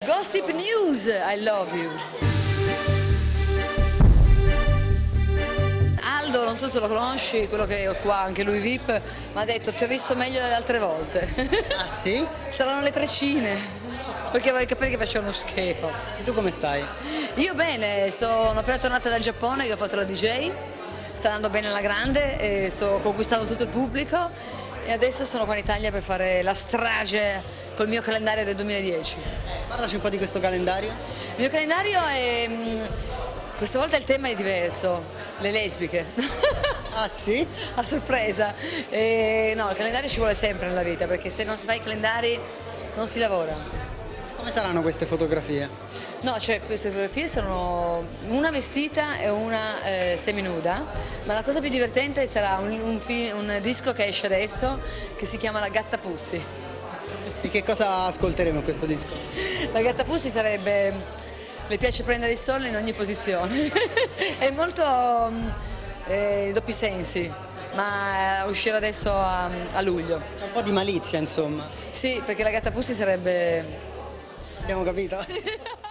Gossip News, I love you. Aldo, non so se lo conosci, quello che è qua, anche lui VIP, mi ha detto ti ho visto meglio delle altre volte. Ah sì? Saranno le treccine, perché avevo i capelli che facevano schifo. E tu come stai? Io bene, sono appena tornata dal Giappone che ho fatto la DJ, sta andando bene alla grande e sto conquistando tutto il pubblico e adesso sono qua in Italia per fare la strage col mio calendario del 2010. Parlaci un po' di questo calendario. Il mio calendario è... questa volta il tema è diverso, le lesbiche. Ah sì? A sorpresa. No, il calendario ci vuole sempre nella vita perché se non si fa i calendari non si lavora. Come saranno queste fotografie? No, cioè queste fotografie sono una vestita e una seminuda, ma la cosa più divertente sarà un disco che esce adesso che si chiama La Gatta Pussy. E che cosa ascolteremo in questo disco? La Gatta Pussy sarebbe le piace prendere il sole in ogni posizione. È molto doppi sensi, ma uscirà adesso a luglio. C'è un po' di malizia insomma. Sì, perché la Gatta Pussy sarebbe... Abbiamo capito?